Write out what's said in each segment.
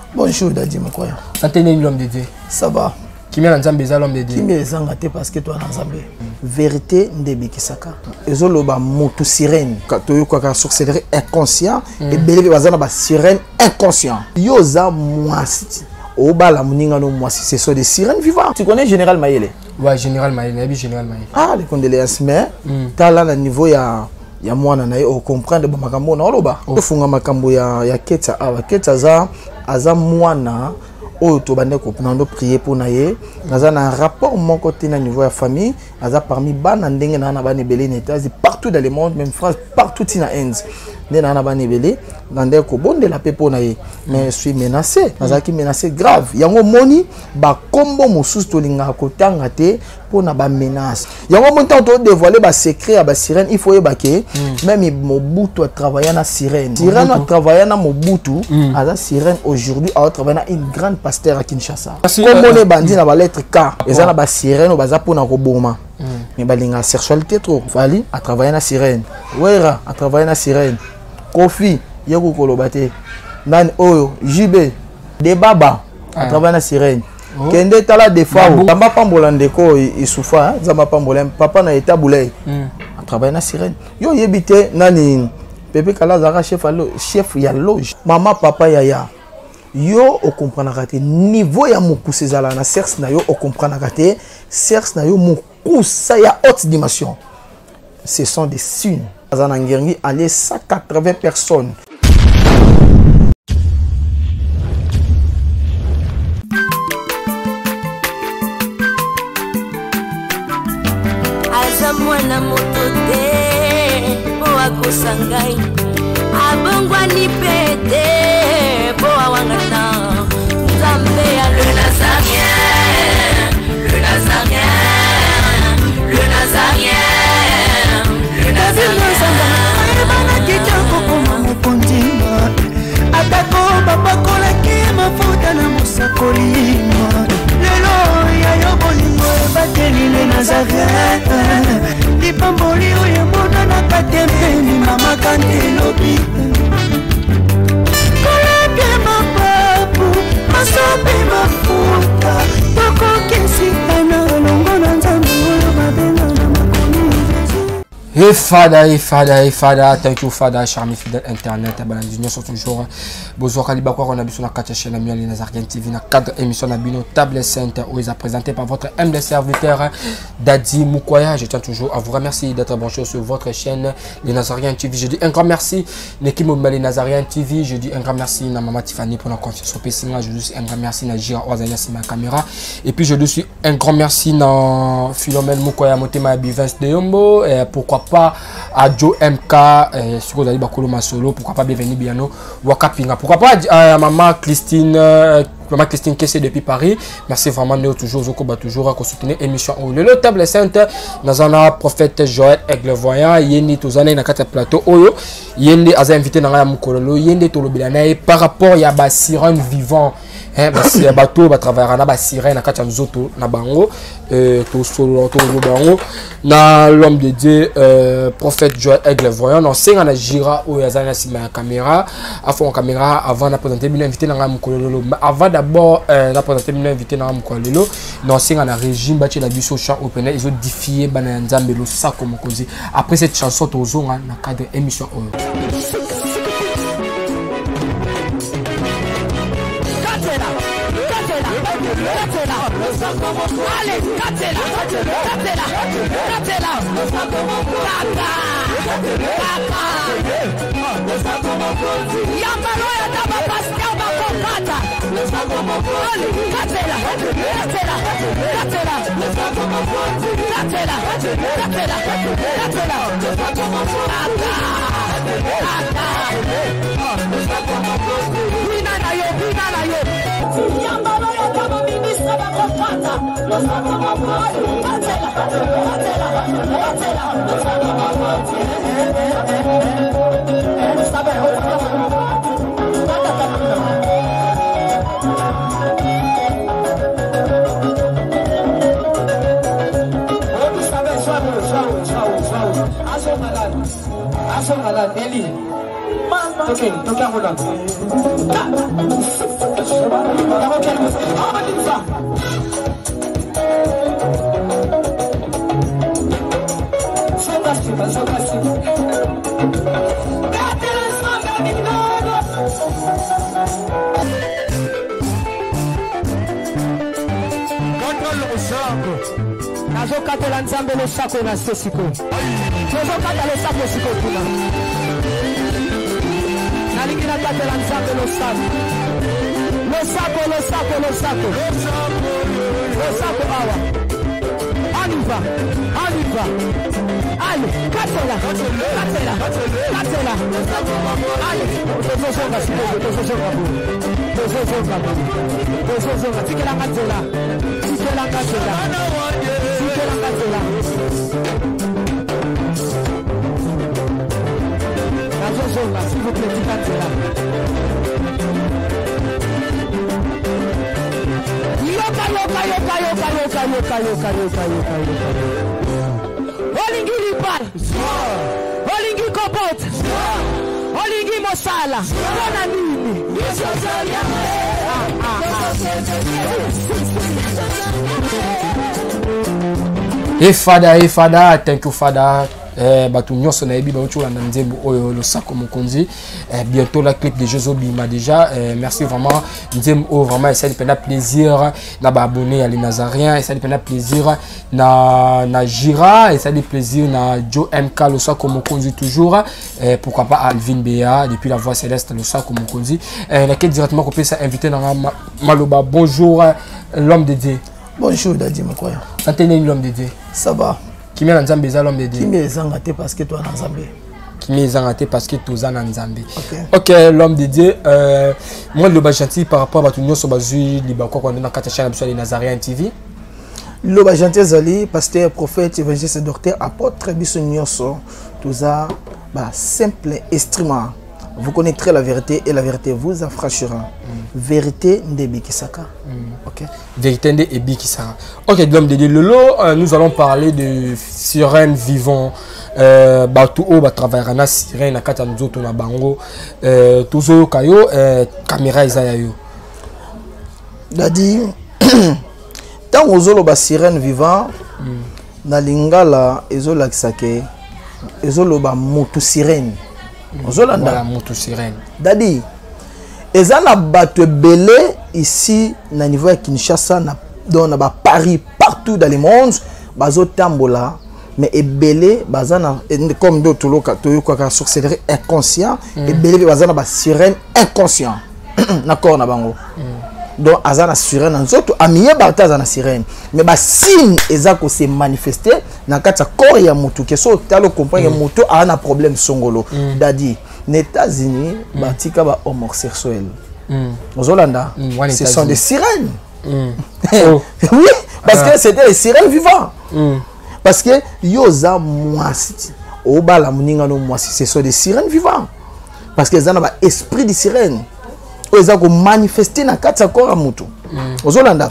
Bonjour Dadi Mokoya. Santé l'homme de Dieu. Ça va. Qui m'a l'ensemble des l'homme de Dieu. Qui m'a l'ensemble parce que toi l'ensemble. Vérité ndebi kisaka. Ezoloba moto sirène. Quand tu as sorcellerie inconscient et belé bazana ba sirène inconscient. Yoza moisi. Oba la muninga no moisi. Ce sont des sirènes vivantes. Tu connais Général Mayele? Ouais, Général Mayele. Général Mayele. Ah, les condoléances mais t'as là le niveau ya mwana na yo comprendre ba makambo na oloba. Ofunga makambo ya ketsa awa ketsa za mwana oyo to bande ko nando prier pour naye naza na rapport mon côté na niveau ya famille aza parmi bana ndenge na bana belé n'états partout dans le monde même France partout na Inde ndé na bana belé ndé ko bonde la paix pour naye mais je suis menacé naza ki menacé grave yango moni ba kombo mosusu to linga ko tanga te pour na ba menace yango mon temps to dévoiler ba secret à ba sirène il faut y baquer même Mobutu a travaillé na sirène a travaillé na Mobutu aza sirène aujourd'hui a travaillé na une grande pasteur à Kinshasa comme on est bandit na ba lettre K et na ba sirène baza pour na roboma mais balinga sexualité trop Fali a travaillé na sirène Wera a travaillé na sirène Kofi yeko kolobate nan oyo JB de Baba a travaillé na sirène Kende tala de fois Zamba pambola ndeko isufa Zamba pambola papa na eta boulay a travaillé na sirène yo yebite nani Pepe Kala Zara chef ya loge maman papa yaya yo o comprendre te niveau ya mokuse zala na sexe na yo o comprendre te sexe na yo mokuse ya haute dimension ce sont des signes azana ngengi aller 180 personnes azamwana motote po akosangai abongwa ni pete po awangata nzambe ya le nazarien le nazarien le nazarien le nazarien bana kitoko koma mokondima atako bapakola ki mafuta na mosakolima lelo ya yo bolingo bateli le nazarien lipamboli oyo mona na katembeni mama kantelobi koleke mapapu masopi mafuta tokokesitana longo na nzambe oyo babenga na makomi Et Fada, thank you Fada, charmé fidèle internet, Balandinion sont toujours Bozo Kalibakwa, on a vu sur la 4 chaîne les Nazariens TV, na 4 émissions Nabino Table Sainte, où ils ont présenté par votre humble serviteur Dadi Mokoya. Je tiens toujours à vous remercier d'être branché sur votre chaîne les Nazariens TV. Je dis un grand merci l'équipe mobile les Nazariens TV. Je dis un grand merci à Maman Tiffany pour la confiance au PC. Je dis un grand merci à Jira Oazania sur ma caméra. Et puis je dis un grand merci à Philomène Mokoya Motema Bivens de Yombo. Et pourquoi pas à Joe MK sur Dali Bakolo Masolo, pourquoi pas bienvenue Biano Wakapinga, pourquoi pas à maman Christine Kessé depuis Paris. Merci vraiment de toujours toujours à soutenir l'émission le Table Sainte Nazana prophète Joël Aigle Voyant Yendi Tozana na kata plateau oyo Yendi aza invité na Mukololo Yendi Tolobilana par rapport ya ba sirène vivant parce que bateau va travailler na ba sirène na kata nzoto na bango to solo to bango na l'homme de Dieu prophète Joël Aigle Voyant non c'est na Jira oyo azana sima ya caméra afon caméra avant de présenter bien invité na Mukololo avant d'abord la présenter bien invité na Mukololo non c'est na régime bâti la biso chant open ils ont défié bana nzambe lo ça comme cause après cette chanson tozonga na cadre émission oyo allez, katela, Okay, nazokatela nzambe losako na se sikoyo tozokata losako sikoyo kuna nalingi nakatela nzambe losako awa aniva allez katela allez tozozonga tikelanga nzela nazozonga s'il vous plaît tika nzela yoka olingi libala olingi kopota olingi mosala mpona nini Fada, thank you Fada. Batu nyonso na yebi bauti na nzembo oyo losako mokonzi bientôt la clip de Jeux Bima déjà merci vraiment nzembo vraiment essayer de plaisir na ba abonné à les Nazariens essayer de plaisir na Gira essayer de plaisir na Joe MK losako mokonzi toujours pourquoi pas Alvin Bea depuis la voix céleste losako mokonzi na quête directement qu'on peut s'inviter dans Maloba. Bonjour l'homme de Dieu. Bonjour Dadi Makoya. Santé l'homme de Dieu. Ça va. Qui met l'homme de Dieu. Qui met les parce que toi Nzambe. Qui met les parce que toi Nzambe. Ok, l'homme de Dieu. Moi le gentil par rapport à tout nous sur bazui libako quand on a quatre chaînes sur les Nazariens TV. Le gentil Zali, pasteur, prophète, évangéliste, docteur, apôtre, bisonyoso, tout ça, simple instrument. Vous connaîtrez la vérité et la vérité vous affranchira. Vérité Ndebi Kisaka. Ok. Vérité Ndebi Kisaka. Ok, l'homme de Dieu. Lolo, nous allons parler de sirènes vivants. Batou o ba travailler na sirène na kata nzoto na bango. Tozo kayo caméra izaya yo. Dadi tant ozolo ba sirène vivant na lingala ezola kisake ezolo ba moto sirène. Voilà, moto sirène. Dadi, ezana bato belé ici na niveau de Kinshasa dans Paris partout dans le monde, bazo tambola mais ebelé bazana comme d'autres loka toyoka sorcellerie inconscient ebelé bazana ba sirène inconscient. D'accord na bango. Donc azana sirène nzoto amiye bata azana sirène mais ba signe ezako se manifester na kata corps ya mutu keso talo comprendre mutu a un problème songolo dadi les États-Unis batika ba homosexuel ozolanda ce sont des sirènes oui parce que c'était des sirènes vivants parce que yoza mwasi obala muninga no mwasi ce sont des sirènes vivants parce que ezana ba esprit de sirène ils ont manifesté dans quatre accords à Moutou. Aux Hollandais.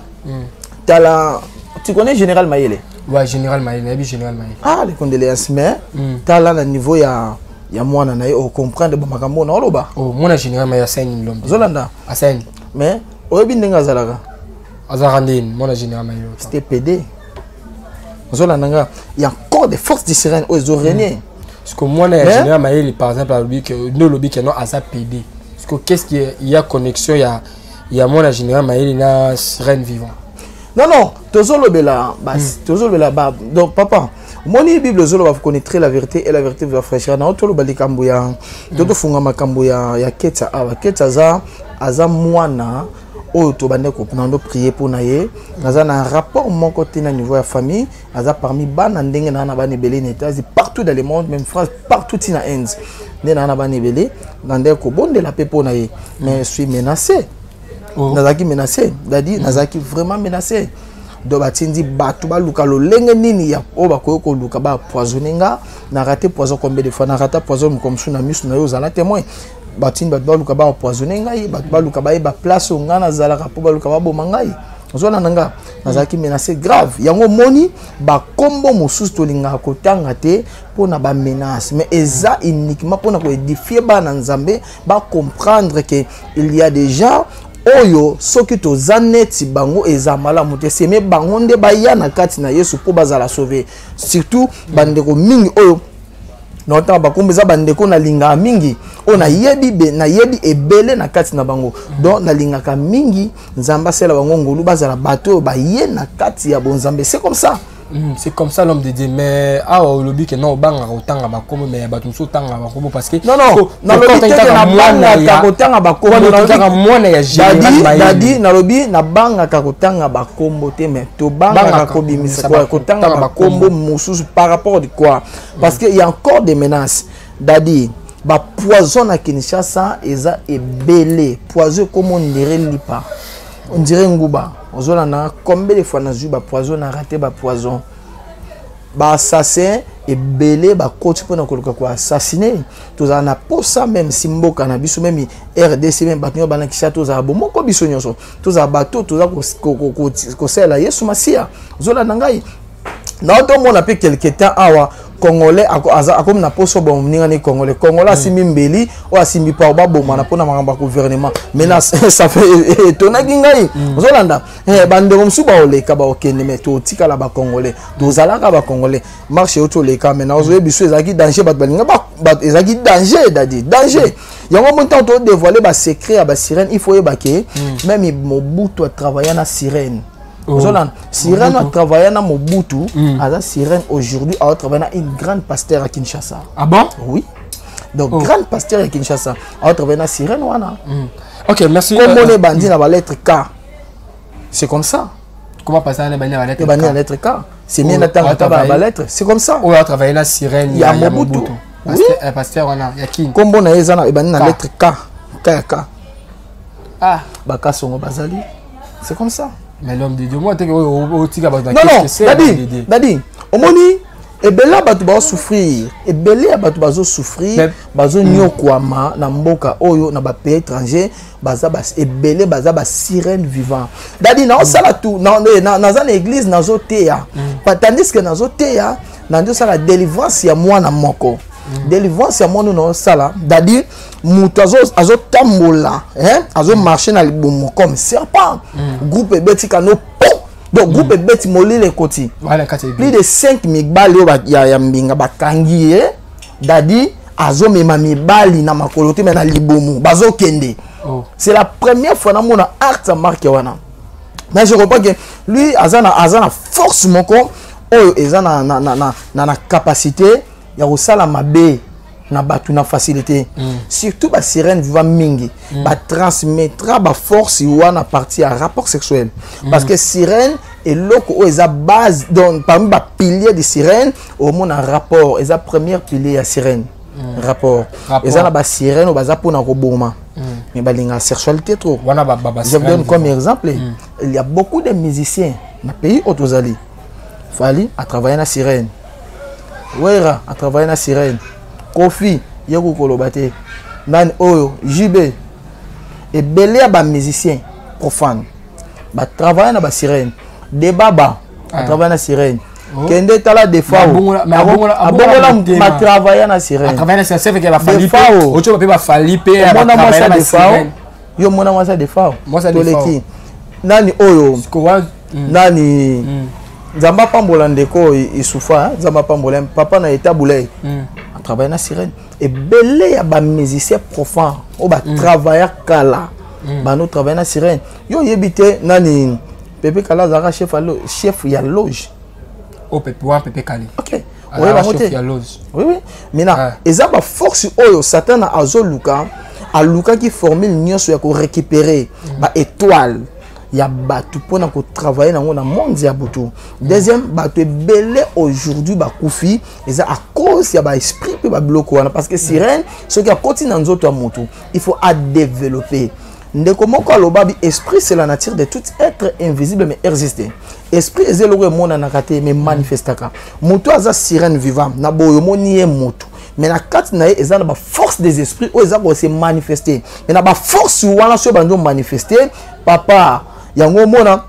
Tu connais Général Mayele? Ouais, Général Mayele, Général Mayele. Ah, les condoléances, mais tu as là le niveau, il y a moi, on comprend de Bamakambo, non, là-bas. Oh, moi, Général Mayele, c'est un homme. Aux Hollandais. Ah, c'est un. Mais, où est bien Azalaga? Azarandine, moi, Général Mayele. C'était PD. Aux Hollandais, il y a encore des forces de sirène où ils ont régné. Parce que moi, Général Mayele, par exemple, le lobby qui est non Azar PD. Qu'est-ce qu'il y a connexion, il y a mon général Maël, il y a sirène vivant. Non, toujours le là, donc papa, mon Bible vous connaîtrez la vérité et la vérité vous affranchira. Dans tout le bali kambuya, tout funga makambuya, ya ketsa za aza mwana oyo to bande ko pnando prier pour naye, aza na rapport mon côté na niveau ya famille, aza parmi bana ndenge na bana belé n'états partout dans le monde, même France, partout in Inde. Nena bana belé, ngande ko bonde la pepo naye, mais je suis menacé. Nazaki menacé, dadi nazaki vraiment menacé. Do batindi batu ba luka lo lenge nini ya o ba ko luka ba poisonner nga na raté poison combien de fois na raté poison comme sous na mus na yo zala témoin batindi ba luka ba poisonner ngai ba luka ba place nga na zala ka po ba luka ba boma ngai ozona nanga nazaki menacé grave yango moni ba kombo mosusu to linga ko tanga te pona ba menace mais eza uniquement pona ko édifier ba na nzambe ba comprendre que il y a des gens oyo soki to zaneti bango ezamala muté seme bango nde baya na kati na Yesu po bazala sauver surtout bandeko mingi oyo na otanga bakombo eza bandeko na linga mingi o na yebi ebele na kati na bango donc na lingaka mingi nzamba sela bango ngolu bazala bato ba ye na kati ya bonzambe c'est comme ça. C'est comme ça l'homme de Dieu. Mais au lobby que non banga autant à bakomo mais bato so tanga bakomo parce que non na lobby te na banga ka kotanga bakomo na mwana ya général dadi na lobby na banga ka kotanga bakombo te mais to banga ka kobimisa ko kotanga bakombo mususu par rapport de quoi parce que il y a encore des menaces dadi ba poison na Kinshasa eza ebele poison comme on dirait lipa on dirait nguba ozolana combien de fois na zu ba poison na raté ba poison ba assassin et belé ba coach pour na koluka ko assassiner tous en a pour ça même simboka na biso même RDC même bato bana kisha tous a bomoko biso nyonso tous a bateau tous a ko sela yesu masia ozolana ngai na to mona pe quelque temps awa congolais comme na poso bon ninga ni congolais asimi mbeli o asimi pa ba bomba na pona makamba gouvernement mais ça fait tonaki ngai ozolanda bande comme suba oleka ba okende mais to tika la ba congolais dozalaka ba congolais marché auto leka mais na ozoye biso ezaki danger ba balinga ba ezaki danger dadi danger yango montant to dévoiler ba secret ba sirène il faut yebake même Mobutu a travaillé na sirène. Sirène a travaillé dans Mobutu, à Sirène aujourd'hui a travaillé dans une grande pasteur à Kinshasa. Ah bon? Oui. Donc grande pasteur à Kinshasa a travaillé dans Sirène wana. Ok, merci. Comme on est bandit dans la lettre K. C'est comme ça. Comment passer à la lettre K? La lettre K. C'est bien d'attendre la lettre. C'est comme ça. On a travaillé dans Sirène. Il y a Mobutu. Oui. Pasteur wana, il y a qui? Comme on est dans la lettre K. K. Ah. Baka songo bazali. C'est comme ça. Mais l'homme de Dieu, moi, tu es Dadi, omoni, ebela batu ba souffrir, ebele batu ba souffrir, bazo nyokwama na mboka oyo na ba pays étranger, baza ba ebele baza ba sirène vivant. Dadi na osala tout, na za l'église na zo teya. Tandis que na zo teya, na ndo sala délivrance ya mwana moko. Délivrance ya mwana no sala, dadi mutu azo tambola, azo marcher na libumu comme serpent. Groupe beti kano po. Donc groupe beti molile koti. Plus de 5 mibali ya mbinga bakangi dadi azo mema mibali na makolote na libumu bazo kende. C'est la première fois na mona art marque wana. Mais je comprends que lui azana force moko oyo ezana na capacité ya kosala mabe na batu na facilité surtout ba sirène vivant mingi ba transmettra ba force wana partie à rapport sexuel parce que sirène et loko eza base donc parmi ba piliers de sirène au monde un rapport eza première pilier à sirène rapport eza na ba sirène baza pona ko boma mais ba linga sexualité trop wana ba je vous donne comme exemple il y a beaucoup de musiciens na pays otozali Fali a travaillé na sirène Wera a travaillé na sirène. Kofi Yoko Kolobate. Nan Oyo, JB. Et belé à ba musicien profane. Ba travaillé na ba sirène. Debaba a travaillé na sirène. Kende tala de fao. Abongola ma travaillé na sirène. Travaillé na sirène, c'est que ba fali pe. Ocho ba fali pe ba travaillé na sirène. Yo mona moi ça de fao. Moi ça de fao. Nani Oyo. Nani Zamba pambola ndeko isufa Zamba pambola papa na eta boulay a travaillé na sirène et belé ya ba musicien profane o ba travailler kala ba no travailler na sirène yo yebite nani Pepe Kala zara chef ya loge o Pepe Kali OK oui ba chef ya loge oui mina eza ba force oyo Satan a azoluka a luka qui formule nyonso ya ko récupérer ba étoile ya batu pona ko travailler na ngona monde ya butu deuxième batu belé aujourd'hui ba kufi eza à cause ya ba esprit pe ba bloquer wana parce que sirène ce qui a continué dans nzoto moto il faut à développer ndeko moko alobabi esprit c'est la nature de tout être invisible mais exister esprit ezelo mona na kate mais manifestaka moto aza sirène vivant na boyo moni moto mais na kati na eza na ba force des esprits o eza ko se manifester mais na ba force wana so bando manifester papa yango mona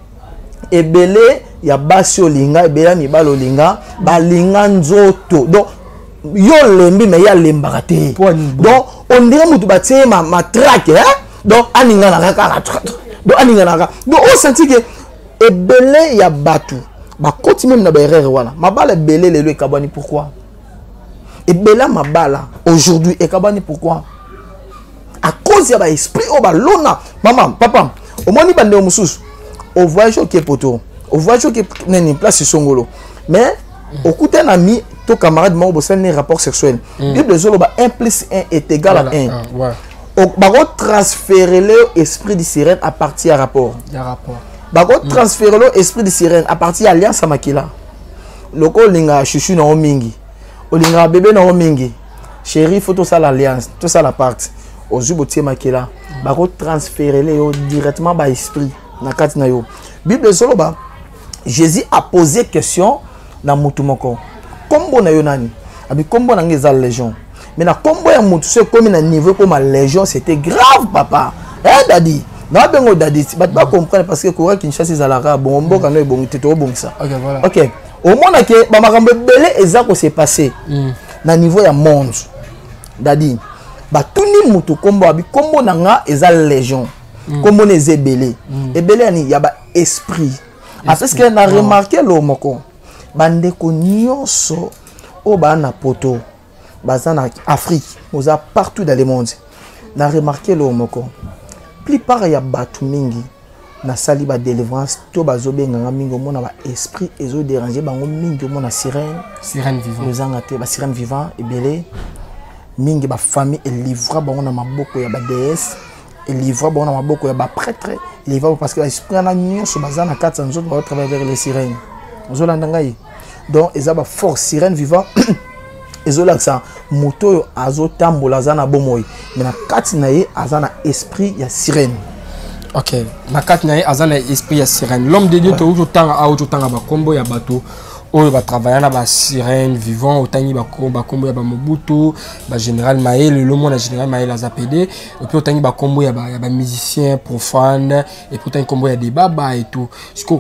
ebele ya basi olinga ebele mibalo olinga balinga nzoto donc yo lembi mais ya lembaka te donc on dirait mutu batie ma traque donc aninga na kaka donc aninga na kaka donc on senti que ebele ya batu ba koti même na ba erreur wana mabala ebele lelo ekabani pourquoi et bela mabala aujourd'hui et kabani pourquoi à cause ya ba esprit o ba lona maman papa au moni bande mususu au voyage qui poto au voyage qui neni place songolo mais au coup d'un ami ton camarade m'a bossé un rapport sexuel bible zolo ba 1 plus 1 est égal à 1 ouais ba transférer l'esprit de sirène à partir à rapport ba transférer l'esprit de sirène à partir alliance makila loko linga chuchu na mingi olinga bébé na mingi chéri faut tout ça l'alliance tout ça la partie au zubotier makila ba transférer directement ba esprit na kati na yo bible zolo ba Jésus a posé question na mutu moko kombo na yo nani abi kombo na ngeza légion mais na kombo ya mutu c'est comme na niveau comme la légion c'était grave papa dadi na bengo dadi bat ba comprendre parce que Kora Kinshasa ezalaka bon mboka no ebongi te to bongi ça OK au monde que ba makambo belé eza ko s'est passé na niveau ya monde dadi ba tuni mutu kombo abi kombo na nga eza légion kombo na ezebelé ebelé ni ya ba esprit parce que na remarqué lo moko bande ko nyonso o ba na poto bazana Afrique oza partout dans le monde na remarqué lo moko plupart ya batu mingi na sali ba délivrance to bazobenga mingi mona ba esprit ezo déranger bango mingi mona sirène vivant ozanga te ba sirène vivant ebele mingi ba famille et livra bango na maboko ya ba déesse et livra bango na maboko ya ba prêtre livra parce que esprit na nyonso bazana kata nzoto ba travailler vers les sirènes ozolanda ngai donc ezaba force sirène vivant ezolaksa moto azo tambola zana bomoy mais na kati na ye azana esprit ya sirène. OK na kati na ye azana esprit ya sirène l'homme de Dieu to tanga ba kombo ya bato oyo ba travailler na ba sirène vivant otangi ba kombo ya ba Mobutu ba général Maël le monde général Maël azapédé et puis otangi ba kombo ya ba musicien profane et puis otangi kombo ya des baba et tout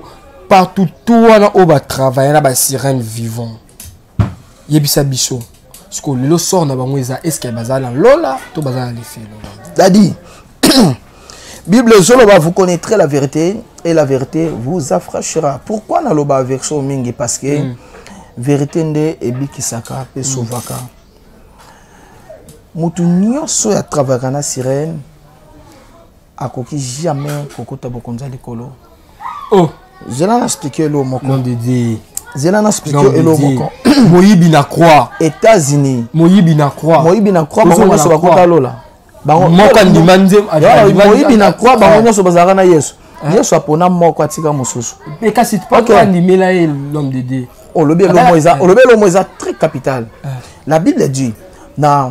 partout tout on va travailler na ba sirène vivant yebisa biso parce que le sort na bango eza est-ce que bazala lola to bazala les faits dadi Bible zolo ba vous connaîtrez la vérité et la vérité vous affranchira. Pourquoi na loba verso mingi parce que vérité nde ebikisaka pe sovaka mutu nyonso ya travailler na sirène akoki jamais kokota bokonza likolo oh Zela na expliquer le moko. Non Dédé. Zela na expliquer le moko. Moyibi na croix. États-Unis. Moyibi na croix. Moyibi na croix. Bango nyoso bakota lola. Bango moka ndimande. Moyibi na croix bango nyoso bazaka na Yesu. Yesu apona moko atika mosusu. Mais kasi pas toi ndimela l'homme de Dieu. Oh le bien le Moïse très capital. La Bible dit dans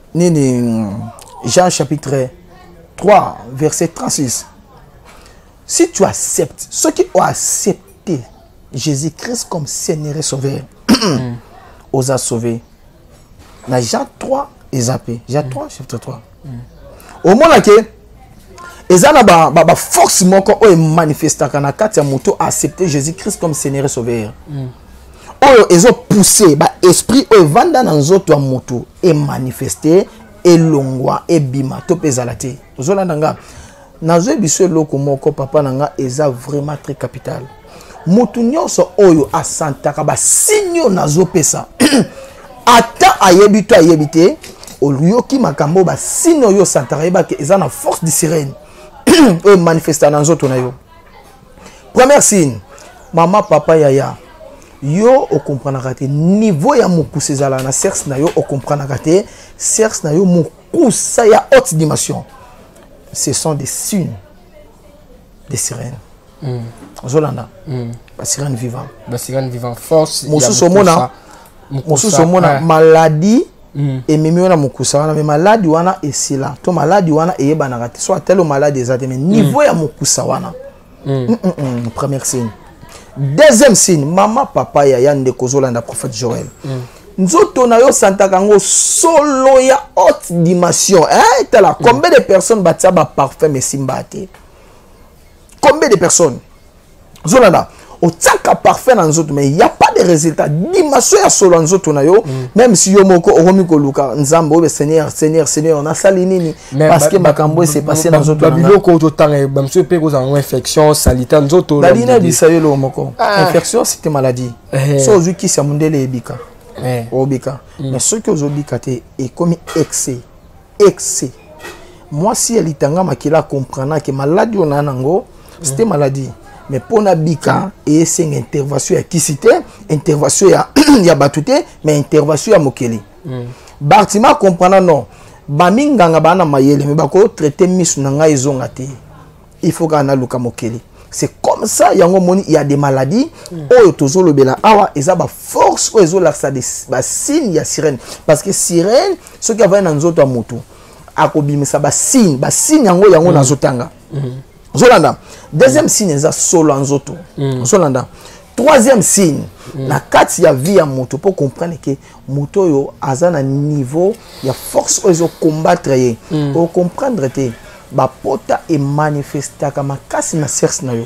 Jean chapitre 3 verset 36. Si tu acceptes, ceux qui ont accepté Jésus-Christ comme Seigneur et Sauveur, os a sauvés. Dans Jean 3, ils appellent. Jean 3, chapitre 3. Au moment où ils ont forcément manifesté quand ils ont accepté Jésus-Christ comme Seigneur et Sauveur. Ils ont poussé l'esprit au vanda dans autres moto et manifesté et longwa et bima to pezalate. Vous avez nazo biso loko moko papa nanga eza vraiment très capital. Mutu nyonso oyo asantaka ba sinyo nazo pesa. Ata ayebito ayebite oluyoki makambo ba sinyo yo santaka yeba ke eza na force de sirène. Oyo manifesta na nzoto na yo. Premier signe, mama papa yaya. Yo o comprendre te niveau ya mokuse zala na sexe na yo o comprendre te sexe na yo mokusa ya haute dimension. Ce sont des signes des sirènes. Zolanda. La sirène vivant. La sirène vivant. Force. Mosusu mona maladie et même na mokusa wana mais maladie wana esila. To maladie wana eyebana te. Soit tel maladie ezate mais niveau ya mokusa wana. Premier signe. Deuxième signe, maman papa ya ndeko Zolanda prophète Joël. Nzoto na yo santaka ngo solo ya haute dimension. Tala combien de personnes batia ba parfum mais simbate. Combien de personnes? Zolanda, o tsaka parfum na nzoto mais il y a pas de résultat. Dimension ya solo nzoto na yo même si yo moko okomi ko luka nzambo be Seigneur na sali nini parce que makambo s'est passé na nzoto na. Biloko to tanga ba monsieur pe ko za infection sanitaire nzoto. Dalina bisayelo moko. Infection c'était maladie. So ozuki sa mundele ebika. obika mais ce que ozobika te est comme excès moi si elle itanga makila comprendre que maladie on a nango c'était maladie mais pour na bika et c'est une intervention ya kisite intervention ya batute mais intervention ya mokeli Bartima comprendre non baminganga bana mayele mais bako traiter misu nanga ezonga te il faut qu'on a luka mokeli c'est comme ça yango moni il y a des maladies oyo tozolo bela awa eza ba force oyo ezola ça des ba signe ya sirène parce que sirène ce qui va na nzoto moto akobimisa ba signe yango na zotanga zolanda deuxième signe eza solo nzoto zolanda troisième signe na kati ya vie ya moto pour comprendre que moto yo azana niveau ya force oyo combattre ye pour comprendre te ba pota e manifesta kama kasi na serse na yo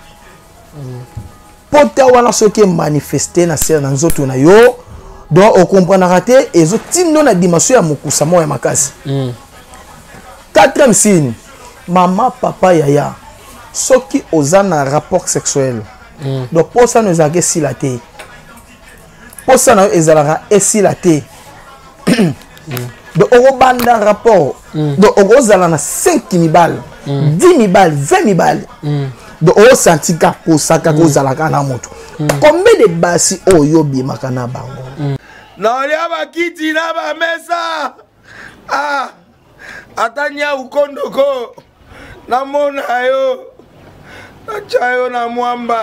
pota wana soki manifester na serse na nzoto na yo donc on comprendra te ezo tindo na dimension ya mokusa mo ya makasi quatrième signe mama papa yaya soki ozana rapport sexuel donc pour ça nous a si la te pour ça nous ezalaka esila te donc on banda rapport donc on ozala na 5 mibal 10 mibal 20 mibal donc on senti ka pour ça ka ozala kana moto combien de basi oyo bimaka na bango na olia bakiti na ba mesa atanya ukondoko na mona yo na chayo na mwamba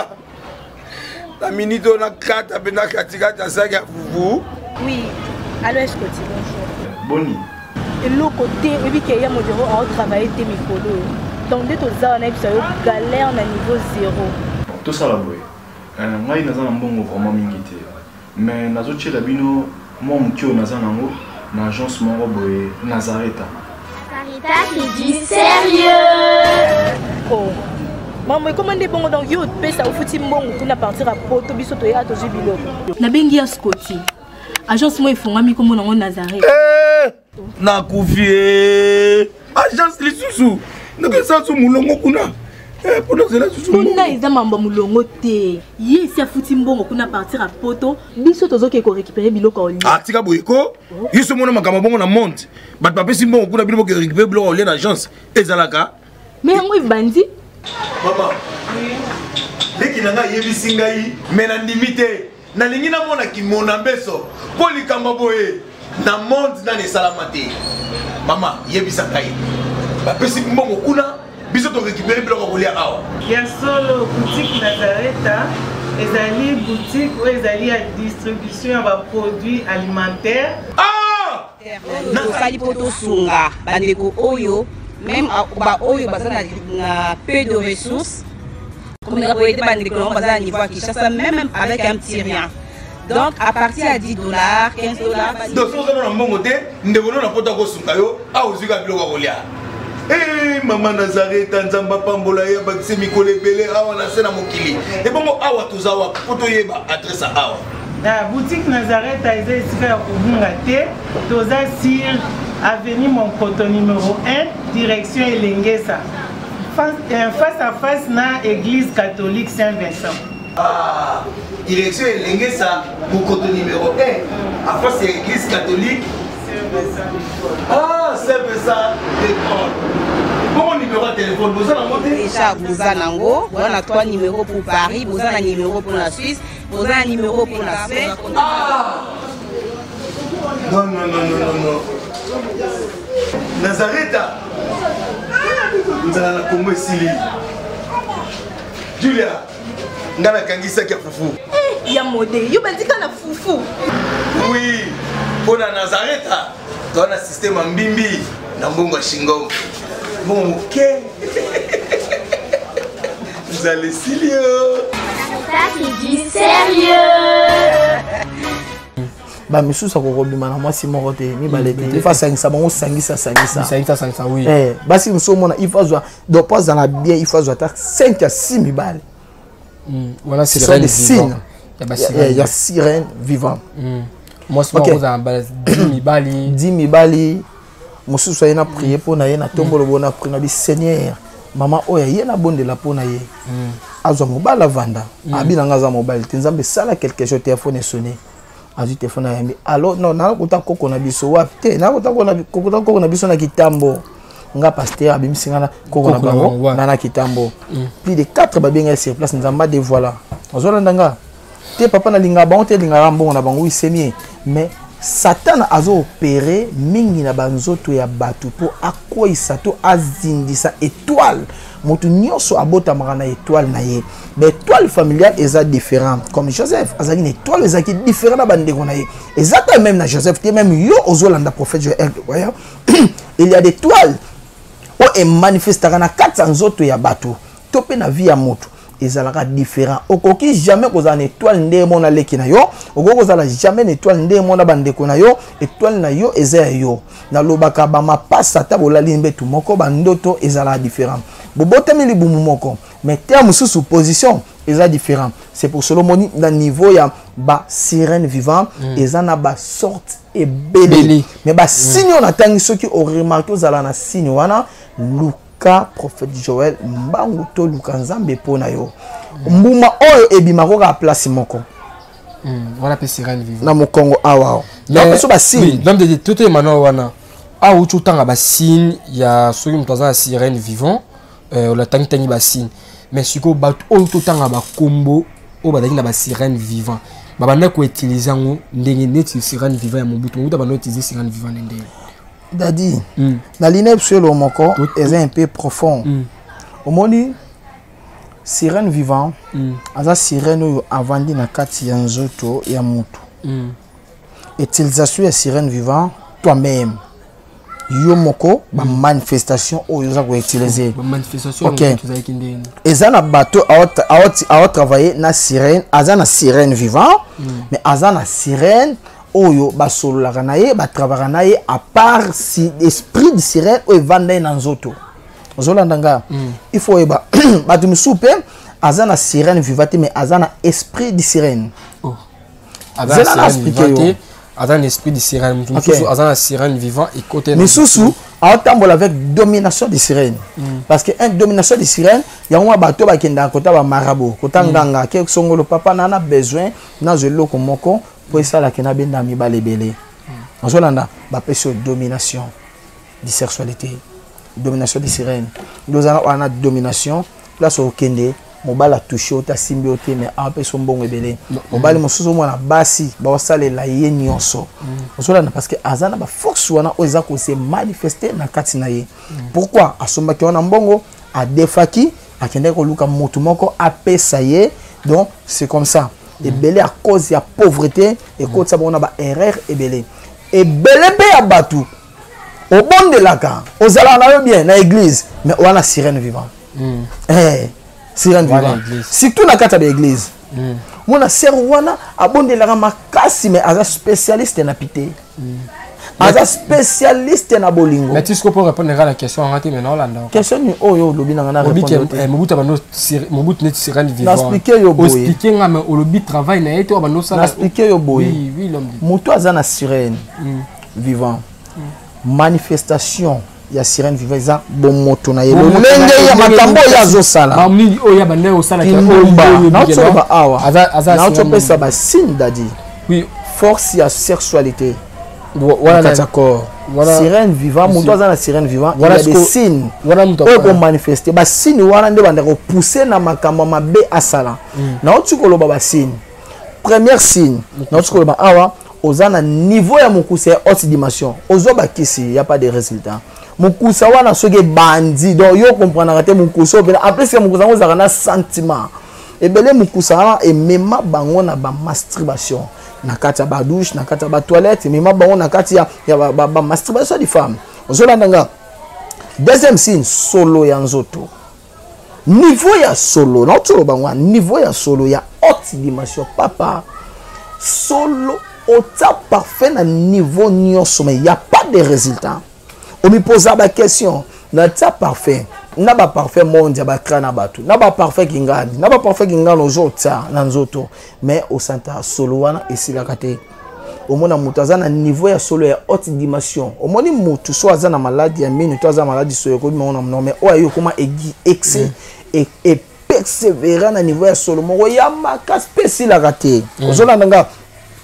la minute on a 4 pena katikata saga fufu. Oui, alors est-ce que tu bonjour. Boni. Et l'autre côté, et puis qu'il y a mon bureau à travailler tes micros. Donc dès que ça on a eu galère na niveau 0. Tout ça là boy. Moi naza na mbongo vraiment mingi te. Mais nazo tchela bino moi mukio naza nango na agence moko boy Nazareta. Sarita qui dit sérieux. Oh. Maman, comment est bon donc yo pesa au fouti mbongo pour na partir à poto biso to ya to jubilo. Na bengi ya Scotty. Agence moi ifonga mi comme na Nazareth. Na kufie. Agence lisusu. Ndeke sansu mulongo kuna. Pour nous là susu. Kuna eza mamba mulongo te. Ye si afuti mbongo kuna partir à poto biso to zoke ko récupérer biloko oli. Ah tika boyeko. Yiso mona makama bongo na monte. Bat papé si mbongo kuna biloko récupérer biloko oli na agence. Ezalaka. Mais yango bandi. Maman, dès qu'il n'a yebi singai, mais na limité, na lingi na mona ki mona beso, poli kambaboye, na monde na ne salamate. Maman, yebi sangai. Ba pesi mbongo kuna, biso to récupérer biloko kolia awa. Ya solo boutique Nazareta, ezali boutique ou ezali à distribution de produits alimentaires. Ah! Sali poto sunga, bandeko oyo. Même ba oyo bazana na peu de ressources comme on a été bandé comme bazana niveau à Kinshasa même avec un petit rien donc à partir à $10 $15 donc so na mbongo te ndebono na pota ko sunga yo a ozika biloko kolia maman Nazareta nzamba pambola ya bakise mikole belé awa na sena mokili et bongo awa tozawa poto yeba adresse awa la boutique Nazareta est ici à Kubungate toza sur avenue Monkoto numéro 1 direction Elengesa face à face na église catholique Saint-Vincent. Ah, direction Elengesa Monkoto numéro 1 à face à l'église catholique Saint-Vincent. Ah, Saint-Vincent d'école. Bon numéro de téléphone, vous avez monté déjà vous avez nango, on a 3 numéros pour Paris, vous avez un numéro pour la Suisse, vous avez un numéro pour la Suisse. Ah! Non. Nazareta. Nous allons la Congo Sili. Julia. Ngana kangisa kia fufu. Ya modé, yo bandika na fufu. Oui. Pour la Nazareta, tu as un système mbimbi na mbongo shingo. Bon, OK. Vous allez Silio. Sarita qui dit sérieux. Ba misu sa ko bima na mwasi moko te ni balete il faut sangisa bango sangisa oui basi muso mona il faut zo do pas dans la bien il faut zo ta 5 à 6 mibale voilà c'est des signes il y a sirène vivant moi c'est moi dans 10 mibali 10 mibali musu so yana prier pour na ye na tombolo bona prier na bi Seigneur maman oya ye na bonde la pona ye azo mobala vanda abina ngaza mobile te nzambe sala quelque chose téléphone sonné azwi téléphone ayambi alors non nakota koko na biso wapi te nakota koko na biso na kitambo nga pasteur abimisinga na koko na bango na kitambo plus de 4 babenga sur place nzamba de voilà ozolanda nga te papa na linga bango te linga mbongo na bango isemie mais Satan azo opéré mingi na banzoto ya batu po akoisa to azindisa étoile motu nyonso abota marana étoile na ye mais étoile familiale eza différent comme Joseph azali une étoile ezaki différent na bandeko na ye ezaka même na Joseph te même yo ozolanda prophète Joël voyez il y a des étoiles o e manifestera na kati nzoto ya batu to pe na vie ya motu ezalaka différent okoki jamais kozala na étoile nde mona leki na yo okoki kozala jamais na étoile nde mona bandeko na yo étoile na yo eza ya yo na lobaka ba mapasa ta bolali mbetu moko bandoto ezala différent bobotami libumu moko mais terme sous position eza différent c'est pour Solomoni na niveau ya ba sirène vivant eza na ba sorte ebele mais ba signe on atangi soki o remarque ozala na signe wana Luka prophète Joël mbangu to Luka nzambe pona yo mbuma oyo ebimako ka place moko wana pe sirène vivant na mokongo awa donc so ba signe donc de tout est maintenant wana a uchu tanga ba signe ya soki mutaza sirène vivant la tangi ba signe mais siko ba oyo tanga ba kombo o ba na ba sirène vivant ba banda ko utiliser ngo ndenge neti sirène vivant ya mobutu mobutu ba no utiliser sirène vivant ndenge Dadi, la ligne sur le moko est un peu profond. Au moni, sirène vivant, aza sirène avant di na kati ya nzoto ya mutu. Utilisation ya sirène vivant toi-même. Yo moko ba manifestation o yo za ko utiliser. Ba manifestation OK. Eza na bateau a travailler na sirène, aza na sirène vivant, mais aza na sirène oyo basolo la kanaye ba travailler na ye à part si esprit de sirène o evanda na nzoto ozolanda il faut eba batu msupe azana sirène vivante mais azana esprit de sirène azana vivante azana esprit de sirène msusu azana sirène vivant et côté msusu a tambola avec domination de sirène parce que une domination de sirène ya ngwa bato ba kenda kota ba marabo kota nganga ke songolo papa nana besoin na zeloko moko pour ça la kena benda mi balebele ozolanda ba peso domination de sexualité domination de sirène nous avons une domination place au kende mobala touché au ta symbiote mais un peu son bon ebele mobali mosusu mwana basi ba osale la ye nyonso ozolanda parce que azana ba force wana oza ko se manifester na kati na ye pourquoi asomba ki wana mbongo a defaki akende ko luka motu moko apesa ye donc c'est comme ça ebele à cause ya pauvreté et cause ça bona ba erreur ebele be ya batu au bon de la cas aux alana bien na église mais on a sirène vivant sirène vivant surtout na kata de église mon sœur wana abonde la makasi mais as spécialiste na pité as spécialiste na bolingo mais tu sais pour répondre à la question en raté maintenant là question ni oyo lobi na na répondre mobutu bano mobutu net sirène vivant expliquer yo boy expliquer nga mais lobi travail na eto bano ça expliquer yo boy oui l'homme moto azana sirène vivant manifestation ya sirène vivant za bon moto na yelo lenge ya makambo ya zo sala mamni oya bande o sala ka na tsoba awa na tsopesa ba signe dadi oui force ya sexualité voilà d'accord sirène vivant moto azana sirène vivant il y a des signes voilà moto ko manifester ba signe wana nde banda ko pousser na makambo mabe asala na tsukolo ba signe première signe na tsukolo ba awa ozana niveau ya mokusa ya haute dimension ozoba kisi y a pas de résultat mokusa wana soke bandi donc yo comprendre te mokusa obela après c'est mokusa ngozaka na sentiment ebele mokusa wana emema bango na ba masturbation na kati ya ba douche na kati ya ba toilette emema bango na kati ya ba masturbation di femme ozolanda nga deuxième signe solo ya nzoto niveau ya solo na otolo bango niveau ya solo ya haute dimension papa solo au top parfait na niveau nyonso mais il y a pas de résultat on me pose la question na top parfait na ba parfait monde ba krana batu na ba parfait kingani na ba parfait kingani ozota na nzoto mais au santa solo wana esila kate au mona mutaza na niveau ya solo ya haute dimension au moni mutu so aza na maladie ya mine to aza maladie so yoko mona non mais o ayo comment excès et persévérer na niveau ya solo mo ya maka spécial kate ozolanda nga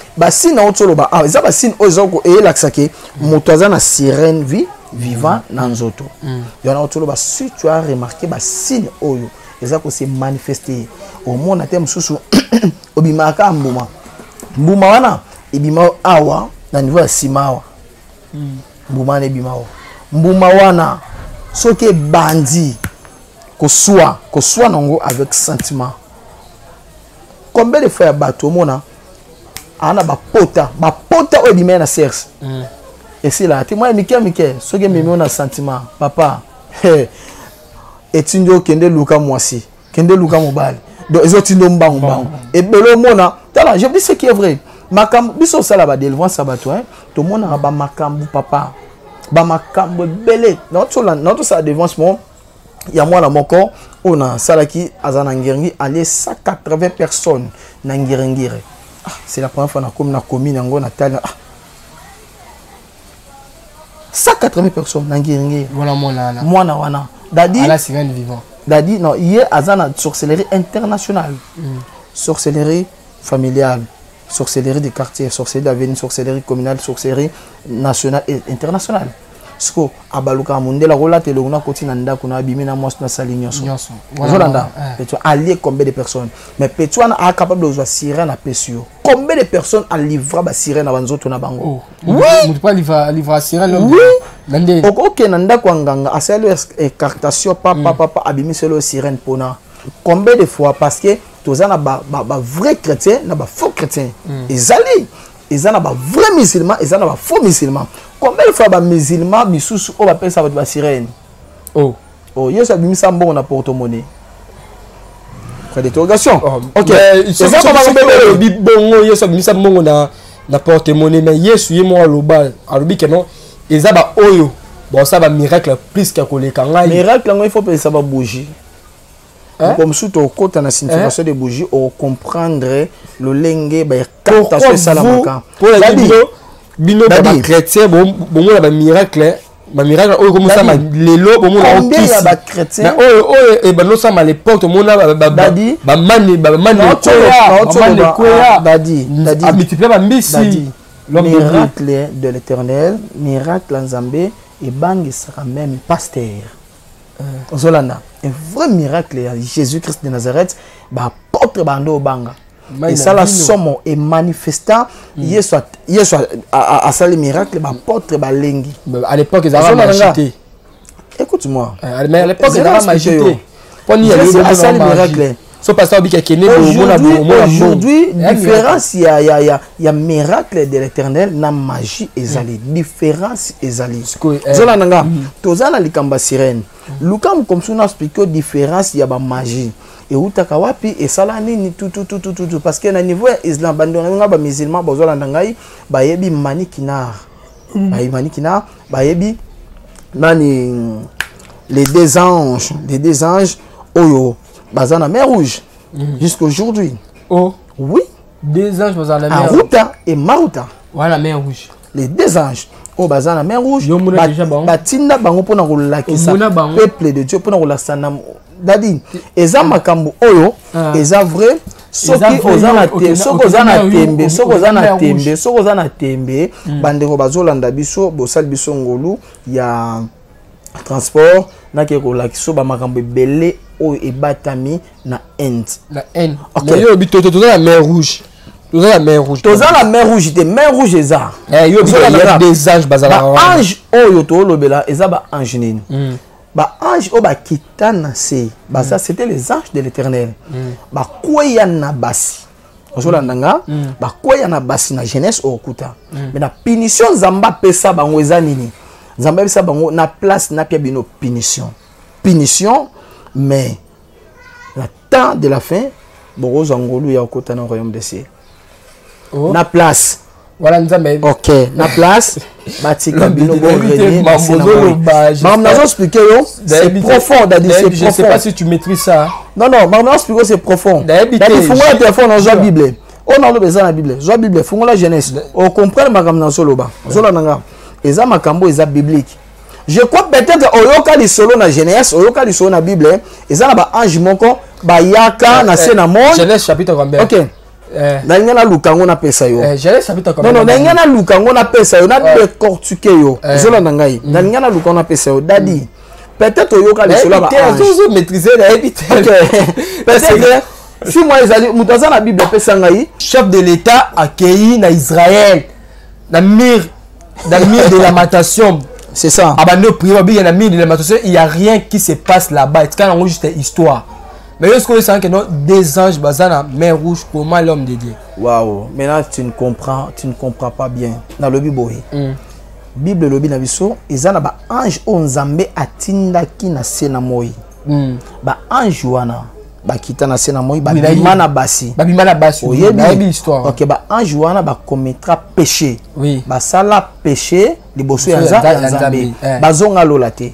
basine otoloba ah eza basine ozoko e laxake moto aza na sirène vivant na nzoto yona otoloba si tu as remarqué basine oyo eza ko se manifester au monde terme susu obimaka mbuma wana ebima awa na niveau ya simawa mbuma na ebima mbuma wana soki bandi koswa nango avec sentiment. Combien de fois ya bato mona ana bapota oyo bimaya na serse esila te moi mike soki memi na sentiment papa etindo kende luka mwasi kende luka mobali donc ezotindo mbangu ebelo mona tala je dis ce qui est vrai makambo biso sala ba délivrance ya bato to mona ba makambo papa ba makambo belé notre sala délivrance mo ya mwana moko ona salaki azana ngiringi aller 180 personnes na ngiringire. C'est la première fois na commune yango na tala 180 personnes na ngiringire. Voilà mwana wana dadi ala sirène vivant dadi non hier azana sorcellerie internationale sorcellerie familiale sorcellerie de quartier sorcellerie d'avenue sorcellerie communale sorcellerie nationale et internationale. Sko abaluka mundela rola te longna kotina ndako na bimina mos na salinyoso voilà petu allié combien de personnes mais petu ana a capable de sirène à pesio combien de personnes a livré ba sirène na banzoto na bango oui on peut pas livrer sirène oui nande OK na ndako nganga aselo écartation papa abimi selo sirène pona combien de fois parce que tozana ba vrai chrétien na ba faux chrétien ezali ezana ba vrai musulman ezana ba faux musulman. Combien de fois les musulmans misusu o bapesa ça ba sirène yo ça bimisa mbongo na porte-monnaie point d'interrogation OK c'est ça comment bongo yo ça bimisa mbongo na porte-monnaie mais yesu ye mo aloba alobi que non eza ba oyo bon ça ba miracle plus que koleka ngai miracle ngo il faut pesa ba bougie comme sous ton côté na signification de bougie au comprendre le lengue ba captation salamaka pour la bino ba chrétien bon la miracle oyo comme ça lelo bon la combien ya ba chrétien et ben non ça à l'époque mon dadi ba mani dadi multiplier ba mbisi miracle de l'Éternel miracle en Zambé et bangi sera même pasteur Zolanda un vrai miracle Jésus-Christ de Nazareth ba apôtre bando banga et ça la somme est manifestant yesu a ça le miracle ba apôtre ba lengi à l'époque ils avaient magité écoute-moi mais à l'époque ils avaient magité on y a ça le miracle so pasteur bika kene aujourd'hui différence il y a miracle de l'Éternel na magie ezali différence ezali zola nanga tozana likamba sirène lukam comme ça on explique différence il y a ba magie et utaka wapi et sala nini tout parce que na niveau islam bandona ba musulman bozola ndangai ba yebi manikinar ba yebi nani les deux anges oyo bazana mer rouge jusqu'aujourd'hui oui deux anges bazana mer Aruta et Maruta voilà mer rouge les deux anges au bazana mer rouge batinda bango pona kolakisa peuple de Dieu pona kolakisa na dadi eza makambo oyo eza vrai soki ozana tembe bandeko bazolanda biso bosali biso ngolu ya transport na ke kolakisa ba makambo belé oyo ebatami na end mais yo bito to la mer rouge la mer rouge te mer rouge eza yo bito des anges bazala ange oyo to lobela eza ba ange nini ba ange o ba kitana se ba ça c'était les anges de l'Éternel ba koya na basi ozolandanga ba koya na basi na jeunesse okuta mais na punition zamba pesa bango eza nini zamba pesa bango na place na pia bino punition mais la temps de la fin borozo ngolu ya okuta na royaume des cieux na place voilà nzambe OK na place batika bino bon renier mam nazo expliquer yo c'est profond dadi c'est profond je sais pas si tu maîtrises ça non mam nazo expliquer c'est profond dadi fungola téléphone dans la bible on a le besoin la bible zo bible fungola jeunesse on comprend makam na soloba zola nanga eza makambo eza biblique je crois peut-être oyoka li solo na jeunesse oyoka li solo na bible eza na ba ange moko ba yaka na se na monde Genèse chapitre combien OK nalinga na lukango na pesa yo j'allais savoir ta non nalinga na lukango na pesa yo na décortiquer yo zola na ngai nalinga na lukango na pesa yo dadi peut-être yoka le cela va maîtriser la habitude parce que si moi ils allaient mutaza na Bible pesa ngai chef de l'État accueilli na Israël na mur de lamentation. C'est ça. Ah bah non, il y a mur de lamentation, il y a rien qui se passe là-bas. C'est quand même juste une histoire. Mais est-ce que vous savez que non, des anges basana mer rouge comment l'homme de Dieu. Waouh, maintenant tu ne comprends pas bien. Dans le Bible. Bible lobi na biso ezana ba ange o nzambe atindaki na sena moi. Ba ange wana ba kita na sena moi ba bimana basi. Ba bimana basi. Oyebi histoire. OK, ba ange wana ba commettra péché. Oui. Ba sala péché liboso ya nzambe. Bazonga lolate.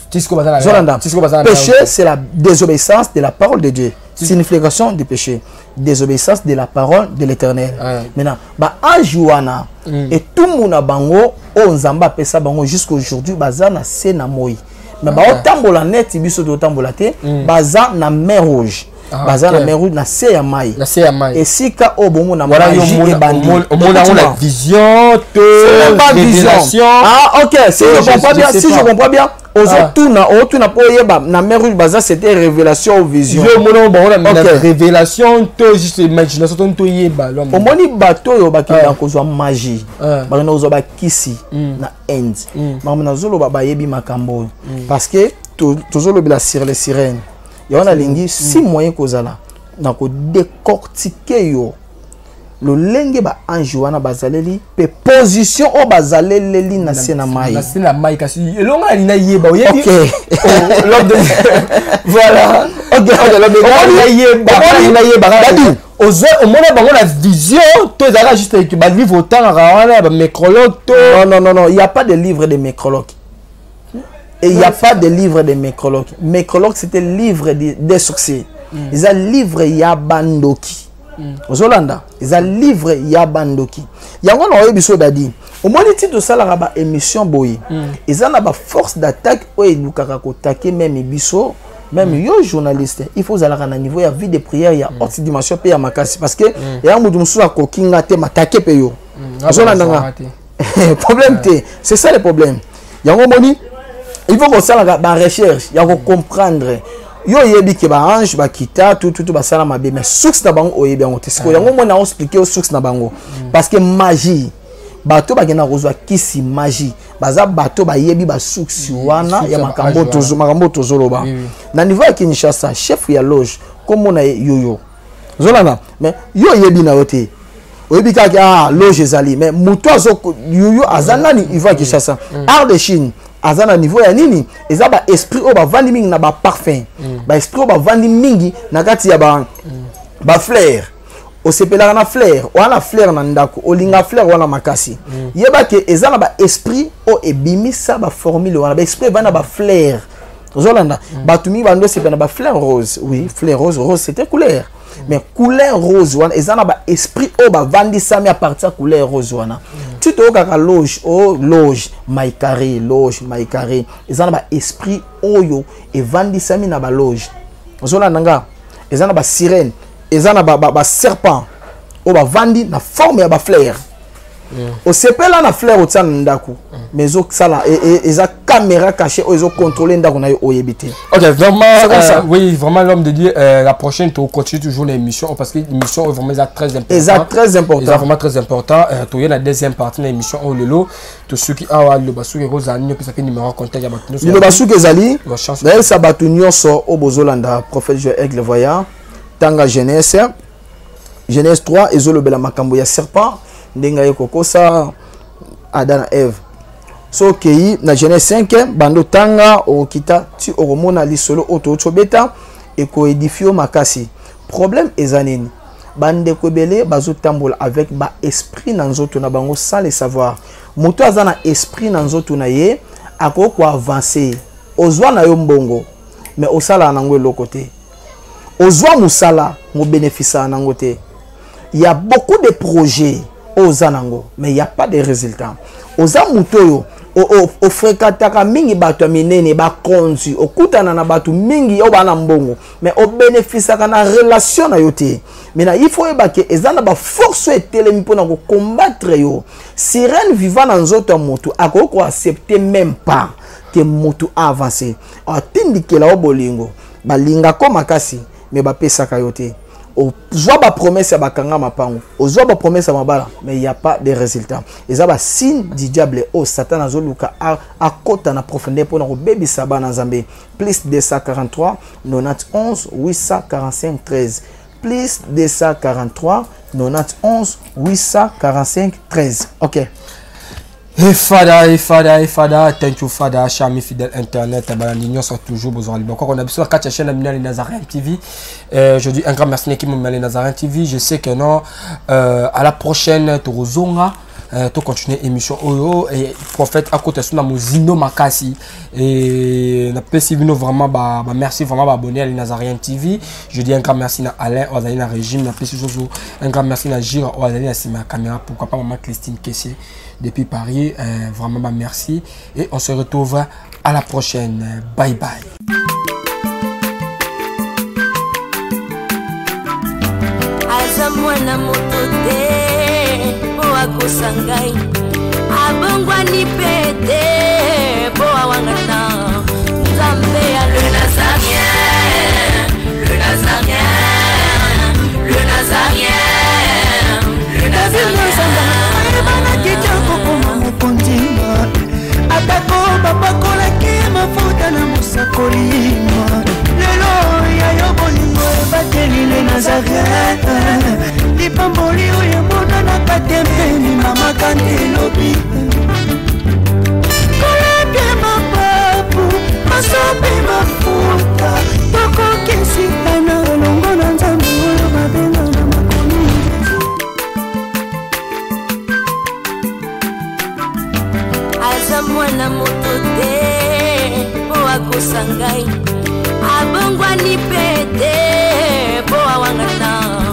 Péché c'est la désobéissance de la parole de Dieu. Signification du péché, désobéissance de la parole de l'Éternel. Maintenant, ba ange wana et tout monde a bango o nzamba pesa bango jusqu'aujourd'hui baza na sena moi. Mais ba otambola net biso to tambola te baza na mer rouge. Baza na mer rouge na se ya mai. Na se ya mai. Et sika o bomo na magie et bandi. On a la vision, révélation. Ah OK, si je comprends bien, Ozotuna po yeba na mer rouge baza c'était révélation ou vision. Je mono ba on a révélation to juste imagination to yeba. Omoni bato yo bakenda kozwa magie. Ba na ozwa ba kisi na end. Ba na zolo ba yebi makambo. Parce que tozolo bila sur les sirènes. Ya on a lingi si moyen kozala na ko décortiquer yo. Le lenge ba ange wana bazaleli pe position o bazaleli na sena mai. Na sena mai kasi elonga lina yeba oyebi. OK. L'homme de voilà. OK, l'homme de yeba. Lina yeba. Dadi ozo omona bango la vision to ezala juste que ba livre autant wana ba nécrologue to. Non, il y a pas de livre de nécrologue. Et il y a pas de livre de nécrologue. Nécrologue c'était livre des succès. Ils a livre ya bandoki. Ozolanda eza livre ya bandoki yango na oyebiso dadi omoni titre salaka ba émission boye eza na ba force d'attaque o elukaka ko taquer même biso même yo journaliste il faut zalaka na niveau ya vie de prière ya haute dimension pe ya makasi parce que ya mudu musuka ko kinga te matake pe yo ozolanda nga problème te c'est ça le problème yango moni il faut ko salaka ba recherche ya ko comprendre yo yebi ke ba ange ba kita tout ba sala mabe mais source na bango oyebi yango te siko yango mona expliquer au source na bango parce que magie bato ba gena kozwa kisi magie baza bato ba yebi ba source wana ya makambo tozoloba na niveau ya Kinshasa chef ya loge comme na yoyo zolana mais yo yebi na yote oyebi ka loge ezali mais muto azo yoyo azanga ni iva Kinshasa art de Chine azana niveau ya nini eza ba esprit o ba vandi mingi na ba parfum ba esprit o ba vandi mingi na kati ya ba fleur o sepela na fleur wana fleur na ndako olinga fleur wana makasi yeba ke eza na ba esprit o ebimisa ba formule wana ba esprit vana ba fleur ozolanda batumi bando sepela ba fleur rose oui fleur rose c'était couleur mais couleur rose wana ezana ba esprit o ba vandi sami à partir couleur rose wana tu to kaka loge loge maïcaré ezana ba esprit oyo e vandi sami na ba loge ozola nanga ezana ba sirène ezana ba serpent o ba vandi na forme ya ba fleur o sepela na fleur otia na ndako mais sala eza caméra cachée ozo contrôler ndako na yo oyebité. OK, vraiment oui, vraiment l'homme de Dieu la prochaine tu continues toujours l'émission parce que l'émission est vraiment très important. Exact, très important. C'est vraiment très important. Tu es la deuxième partie de l'émission au lelo to ceux qui a le basu et Rosanio qui s'appelle numéro contact ya batu. Le basu kezali. D'ailleurs ça batu nyonso o bozolanda prophète Joël Aigle voyant tanga Genèse 3 ezolo bela makambo ya serpent ndenga yekokosa Adam et Ève. So kei na Genèse 5 bando tanga o kita ti oromona lisolo oto chobeta e ko edifio makasi. Problème ezaneni. Bande ko belé bazo tambola avec ba esprit na nzoto na bango sans le savoir. Moto azana esprit na nzoto na ye ako ko avancer. Ozwa na yo mbongo mais osala na ngwe lokote. Ozwa musala mo bénéfice na ngote. Il y a beaucoup de projets aux anango mais il n'y a pas de résultats. Oza mutoyo o frekataka mingi bato minene ba konzi okutana na bato mingi yo bana mbongo mais o bénéfice na relation na yote Maintenant il faut que ezana ba force etelemi pona ko combattre yo. Sirène vivant dans nzoto moto akoko accepter même pas que moto avancer. Atindikela obolingo balinga ko makasi mais ba pesa kayote. Ozwa ba promesse ya bakanga mapango. Ozwa ba promesse ya mabala mais il y a pas de résultat. Ezaba signe du diable au Satan azoluka a kota na profondeur pour na bebisa bana Nzambe. Plus 243 91 845 13. Plus 243 91 845 13. OK. Et Fada, thank you Fada, chers fidèles internet, nous sommes toujours besoin de on a besoin de 4 chaînes de Nazarene TV. Je dis un grand merci à l'équipe de Nazarene TV. Je sais que non, à la prochaine, tu tu continuer l'émission Oyo et prophète à côté de Zino Makasi et na pesivino vraiment merci vraiment abonné à Nazarene TV. Je dis un grand merci à Alain Ozali na régime na pesivino un grand merci à Gira Ozali à ma caméra, pourquoi pas maman Christine Kessier depuis Paris, vraiment merci et on se retrouve à la prochaine. Bye bye. Azamwana motote po sangai abongwani pete po awangana Nzambe ya le Nazarien, le Nazarien, le Nazarien, le Nazarien. Bana kitoko koma mukondima atako babakola ki mafuta na musakolima lelo ya yobolingo bateli le Nazarien lipamboli oyo mona na katembeni mama kandelobi kolebye mapapu masope mafuta tokokesikana longo na Nzambe oyo babenga na makomi aza mwana moto te po akosa ngai abongwani pete po awangana